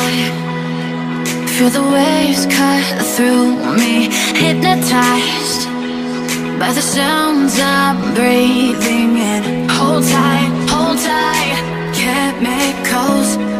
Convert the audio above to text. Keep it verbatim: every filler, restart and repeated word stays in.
high, feel the waves cut through me, hypnotized by the sounds I'm breathing in. Hold tight, hold tight, chemicals